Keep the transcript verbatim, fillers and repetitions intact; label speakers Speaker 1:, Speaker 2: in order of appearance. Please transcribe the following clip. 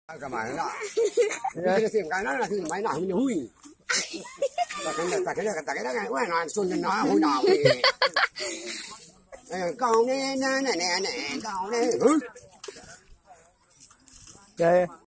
Speaker 1: Cái mày đó, cái xem cái đó là thì máy nào cũng hủy. Cái cái cái cái cái cái đó cái quay nó xuân nó hủy nào thì. Con nè nè nè nè con nè.